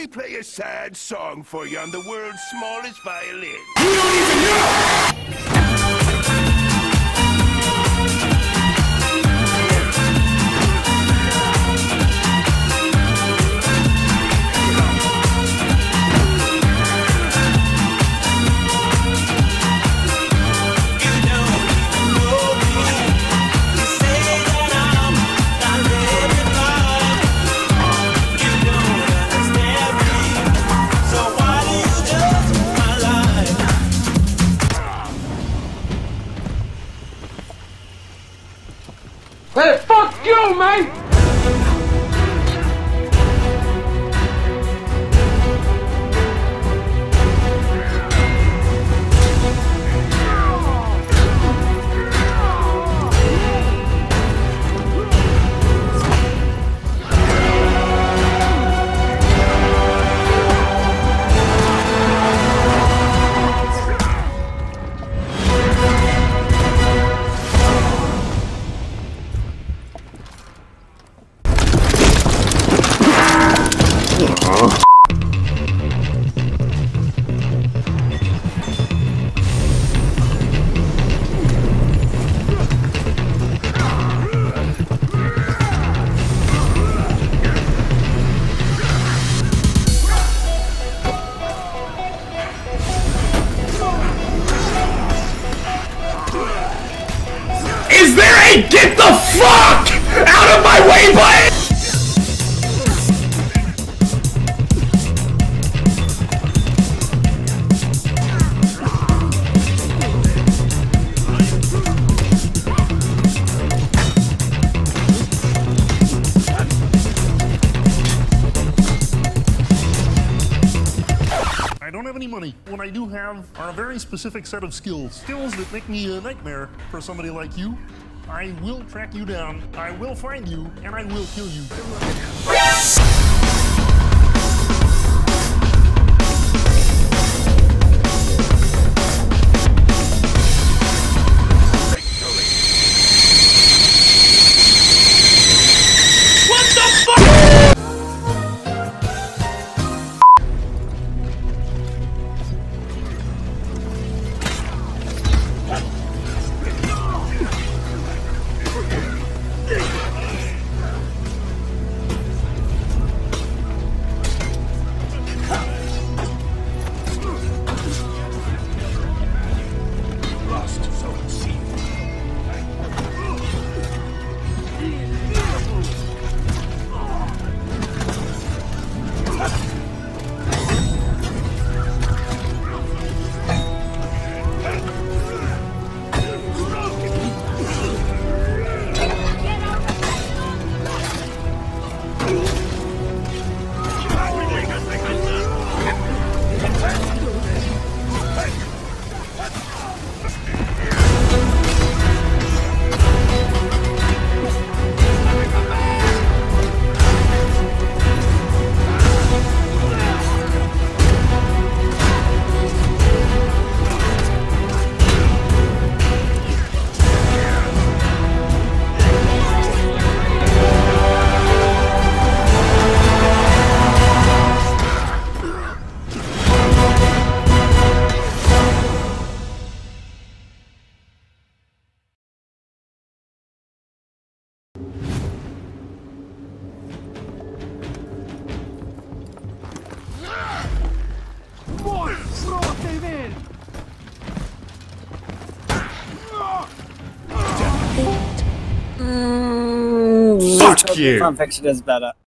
play a sad song for you on the world's smallest violin. You don't even know! Hey, fuck you, man! Is there a get the fuck out of my way button? I don't have any money. What I do have are a very specific set of skills. Skills that make me a nightmare for somebody like you. I will track you down, I will find you, and I will kill you. Fuck you! Funtage is better.